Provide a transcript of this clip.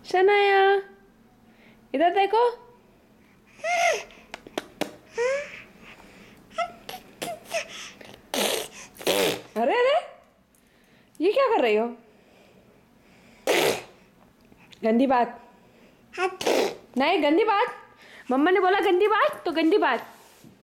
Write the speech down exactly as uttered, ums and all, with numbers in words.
शनाया इधर देखो। अरे अरे ये क्या कर रही हो? गंदी बात नहीं, गंदी बात। मम्मा ने बोला गंदी बात तो गंदी बात।